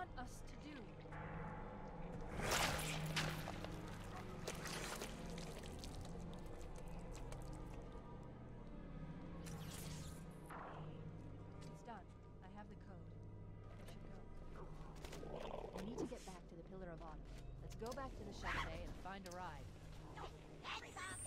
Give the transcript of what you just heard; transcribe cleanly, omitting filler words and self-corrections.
want us to do? It's done. I have the code. We should go. We need to get back to the Pillar of Autumn. Let's go back to the chalet and find a ride. Let's